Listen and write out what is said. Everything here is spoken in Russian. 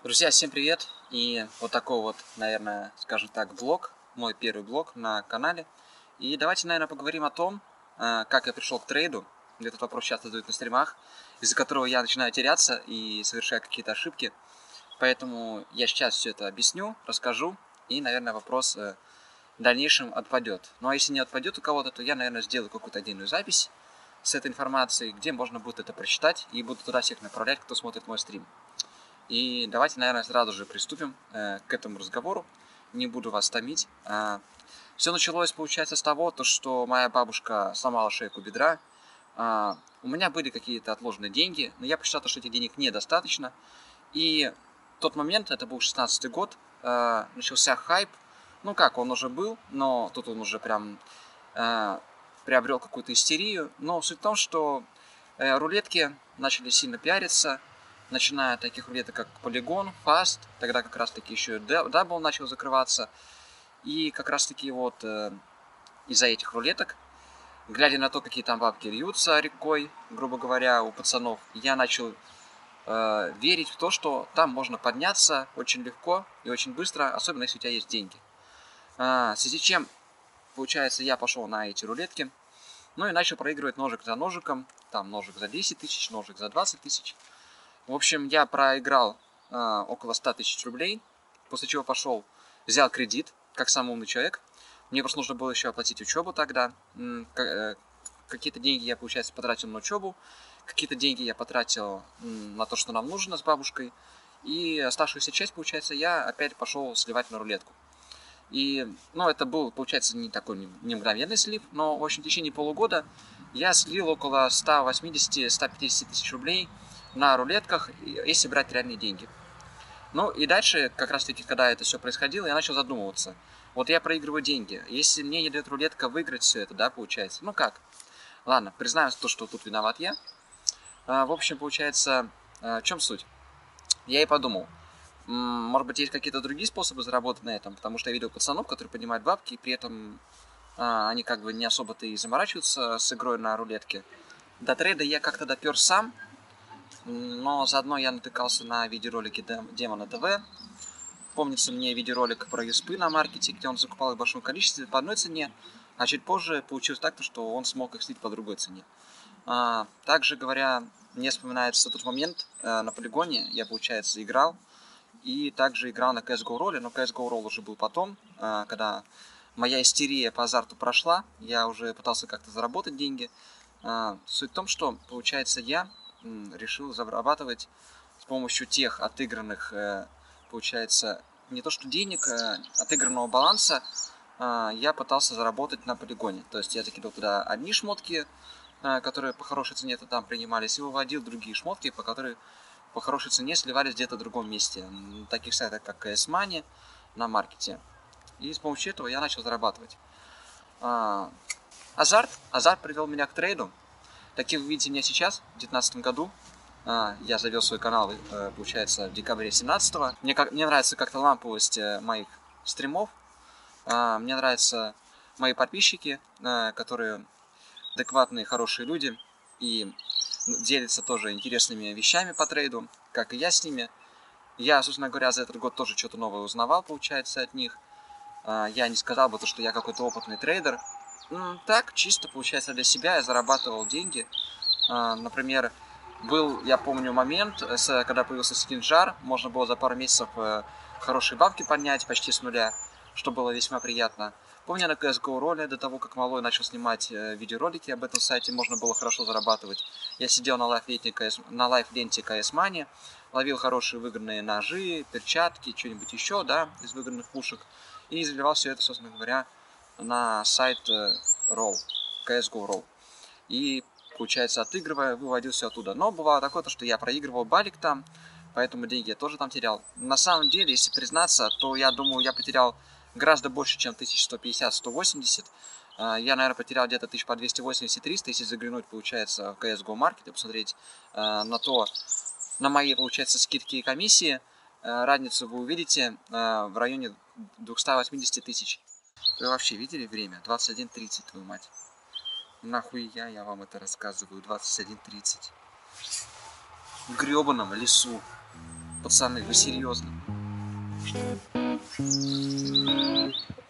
Друзья, всем привет! И вот такой вот, наверное, скажем так, блог, мой первый блог на канале. И давайте, наверное, поговорим о том, как я пришел к трейду. Этот вопрос часто задают на стримах, из-за которого я начинаю теряться и совершаю какие-то ошибки. Поэтому я сейчас все это объясню, расскажу, и, наверное, вопрос в дальнейшем отпадет. Ну а если не отпадет у кого-то, то я, наверное, сделаю какую-то отдельную запись с этой информацией, где можно будет это прочитать, и буду туда всех направлять, кто смотрит мой стрим. И давайте, наверное, сразу же приступим к этому разговору. Не буду вас томить. Все началось, получается, с того, что моя бабушка сломала шейку бедра. У меня были какие-то отложенные деньги, но я посчитал, что этих денег недостаточно. И в тот момент, это был 16-й год, начался хайп. Ну как, он уже был, но тут он уже прям приобрел какую-то истерию. Но суть в том, что рулетки начали сильно пиариться, начиная от таких рулеток, как Polygon, Fast, тогда как раз-таки еще Double начал закрываться. И как раз-таки вот из-за этих рулеток, глядя на то, какие там бабки льются рекой, грубо говоря, у пацанов, я начал верить в то, что там можно подняться очень легко и очень быстро, особенно если у тебя есть деньги. В связи с чем, получается, я пошел на эти рулетки, ну и начал проигрывать ножик за ножиком, там ножик за 10 тысяч, ножик за 20 тысяч. В общем, я проиграл около 100 тысяч рублей, после чего пошел, взял кредит, как самый умный человек. Мне просто нужно было еще оплатить учебу тогда. Какие-то деньги я, получается, потратил на учебу, какие-то деньги я потратил на то, что нам нужно с бабушкой. И оставшуюся часть, получается, я опять пошел сливать на рулетку. И, ну, это был, получается, не такой не мгновенный слив, но, в общем, в течение полугода я слил около 180-150 тысяч рублей на рулетках, если брать реальные деньги. Ну и дальше, как раз таки, когда это все происходило, я начал задумываться. Вот я проигрываю деньги. Если мне не дает рулетка выиграть все это, да, получается? Ну как? Ладно, признаем то, что тут виноват я. В общем, получается, в чем суть? Я и подумал, может быть, есть какие-то другие способы заработать на этом, потому что я видел пацанов, которые поднимают бабки, и при этом они как бы не особо-то и заморачиваются с игрой на рулетке. До трейда я как-то допер сам, но заодно я натыкался на видеоролики Демона ТВ. Помнится мне видеоролик про юспы на маркете, где он закупал их в большом количестве по одной цене, а чуть позже получилось так, что он смог их слить по другой цене. Также говоря, мне вспоминается тот момент на полигоне, я, получается, играл, и также играл на CSGO роле, но CSGO ролл уже был потом, когда моя истерия по азарту прошла, я уже пытался как-то заработать деньги. Суть в том, что, получается, я решил зарабатывать с помощью тех отыгранных, получается, не то что денег, отыгранного баланса, я пытался заработать на полигоне. То есть я закидывал туда одни шмотки, которые по хорошей цене там принимались, и выводил другие шмотки, которые по хорошей цене сливались где-то в другом месте. На таких сайтах, как CS Money, на маркете. И с помощью этого я начал зарабатывать. Азарт привел меня к трейду. Таким вы видите меня сейчас, в 2019 году. Я завел свой канал, получается, в декабре 2017. Мне нравится как-то ламповость моих стримов. Мне нравятся мои подписчики, которые адекватные, хорошие люди. И делятся тоже интересными вещами по трейду, как и я с ними. Я, собственно говоря, за этот год тоже что-то новое узнавал, получается, от них. Я не сказал бы, что я какой-то опытный трейдер. Так, чисто, получается, для себя я зарабатывал деньги. Например, был, я помню, момент, когда появился скинжар, можно было за пару месяцев хорошие бабки поднять почти с нуля, что было весьма приятно. Помню, на CSGO роле, до того, как Малой начал снимать видеоролики об этом сайте, можно было хорошо зарабатывать. Я сидел на лайф-ленте CS Money, ловил хорошие выигранные ножи, перчатки, что-нибудь еще, да, из выигранных пушек, и заливал все это, собственно говоря, на сайт Roll, CSGO Roll. И, получается, отыгрывая, выводил все оттуда. Но бывало такое, что я проигрывал балик там, поэтому деньги я тоже там терял. На самом деле, если признаться, то я думаю, я потерял гораздо больше, чем 1150-180. Я, наверное, потерял где-то 1280-300, если заглянуть, получается, в CSGO Market и посмотреть на мои, получается, скидки и комиссии. Разницу вы увидите в районе 280 тысяч. Вы вообще видели время? 21:30, твою мать. Нахуй я вам это рассказываю. 21:30. В гребаном лесу. Пацаны, вы серьезно?